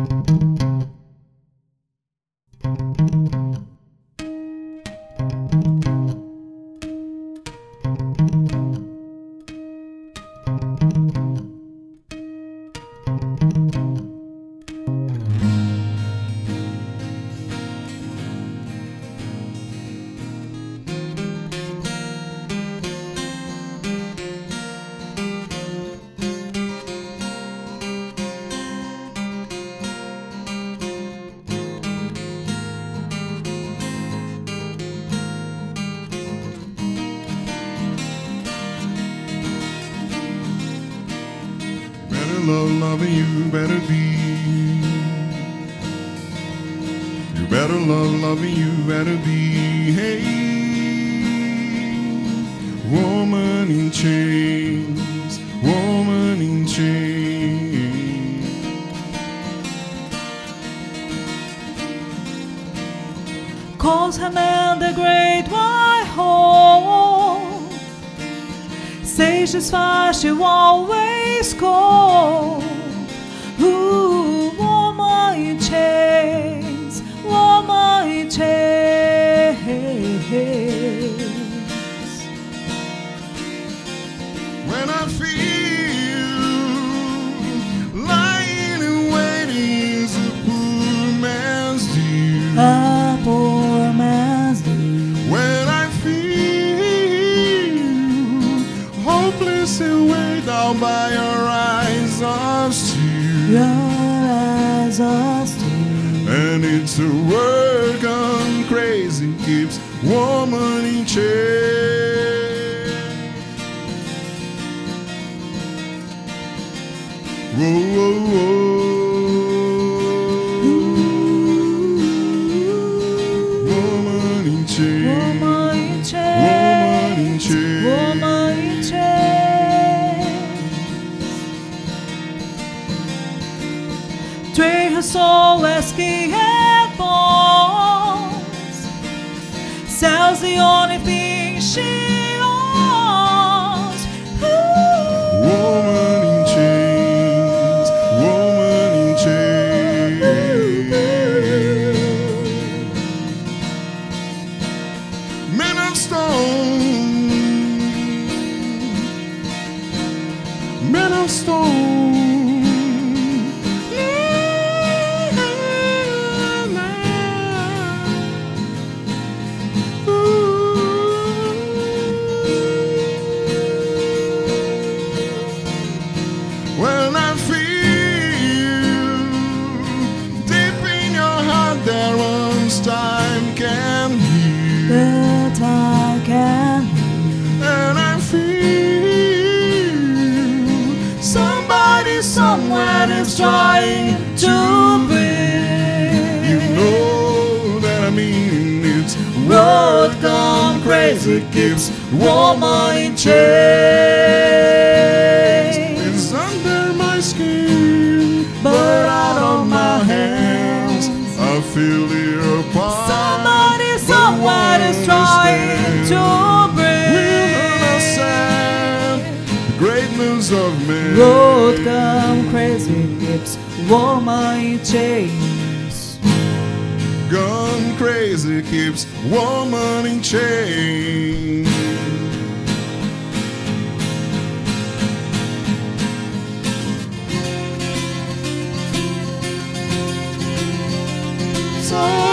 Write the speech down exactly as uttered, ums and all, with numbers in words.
Love loving you better be. You better love loving you better be. Hey, woman in chains, woman in chains. Calls her man the great white home. Says she's fine, she always go. Ooh, woman in chains, woman in chains. When I feel lying and waiting is a poor man's due. A poor man's due. When I feel hopeless and weighed down by your eyes of steel, Your eyes of steel. and it's a word gone crazy keeps woman in chains. Whoa, whoa, whoa. Woman in chains. Woman in chains. Woman in chains. Woman in chains. Drain her soul as skin and bones. Sells the only thing she owns. Ooh. Woman in chains. Woman in chains. Men of stone. Men of stone. When I feel deep in your heart there once time can heal, The time can heal. and I feel somebody somewhere is trying to breathe. You know that I mean it's Road gone crazy keeps woman in chains. It's under my skin, But out of my hands. I feel it apart. Somebody somewhere is trying to Will breathe. understand the greatness of man. Road gone crazy keeps woman in chains. Gone crazy keeps woman in chains. So